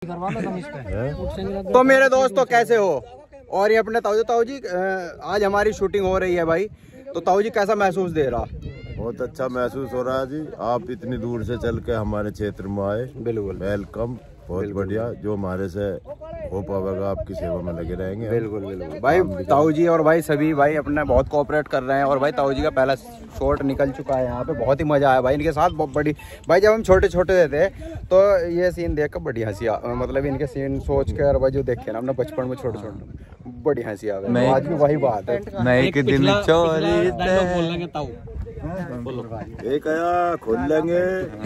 तो मेरे दोस्तों कैसे हो? और ये अपने ताऊ जी आज हमारी शूटिंग हो रही है भाई, तो ताऊ जी कैसा महसूस दे रहा? बहुत अच्छा महसूस हो रहा है जी। आप इतनी दूर से चल के हमारे क्षेत्र में आए, बिल्कुल वेलकम, बहुत बढ़िया। जो हमारे से हो पाएगा आपकी सेवा में लगे रहेंगे। बिल्कुल बिल्कुल भाई, ताऊ जी और भाई सभी भाई अपने बहुत कोऑपरेट कर रहे हैं। और भाई ताऊ जी का पहला शॉट निकल चुका है यहाँ पे, बहुत ही मजा आया भाई इनके साथ। बहुत बड़ी भाई, जब हम छोटे छोटे थे तो ये सीन देख कर बड़ी हंसी मतलब इनके सीन सोच कर भाई जो देखे ना हमने बचपन में छोटे छोटे, बड़ी हंसी आ गई। आज भी वही बात है, मैं एक दिन एक आया खोल लेंगे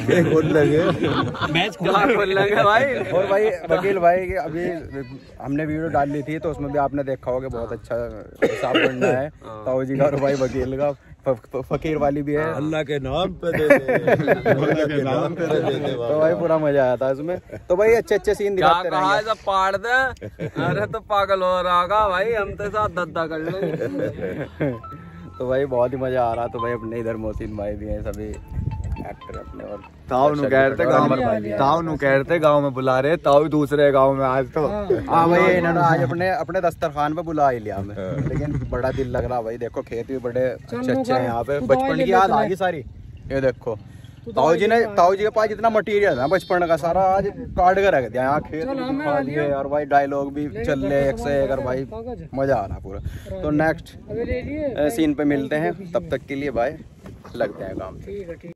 मैच खोल लेंगे भाई। और भाई वकील भाई अभी हमने वीडियो डाल ली थी तो उसमें भी आपने देखा होगा, बहुत अच्छा हिसाब बनना है ताऊ जी का और भाई वकील का। फकीर वाली भी है, अल्लाह के नाम पे दे दे, अल्लाह के नाम पे दे दे। तो भाई पूरा मजा आया था इसमें। तो भाई अच्छे अच्छे सीन दिखाते रहेंगे। पाड़ दे, अरे तो पागल हो रहा भाई, हम तो साथ धद्दा कर लो। तो भाई बहुत ही मजा आ रहा। तो भाई अपने इधर मोहसिन भाई भी हैं, सभी एक्टर अपने। और ताऊ नु कहते गांव में बुला रहे, ताऊ दूसरे गांव में आज तो। हाँ भाई इन्होंने आज अपने दस्तरखान पे बुला ही लिया हमें, लेकिन बड़ा दिल लग रहा भाई। देखो खेत भी बड़े अच्छे अच्छे हैं यहाँ पे, बचपन की याद आ गई सारी। ये देखो ताऊ जी के पास जितना मटेरियल है बचपन का सारा आज काट कर रख दिया। यहाँ खेत दिखा दिए और भाई डायलॉग भी चल रहे एक से एक, और भाई मजा आ रहा पूरा। तो नेक्स्ट सीन पे मिलते हैं, तब तक के लिए भाई लगते हैं काम।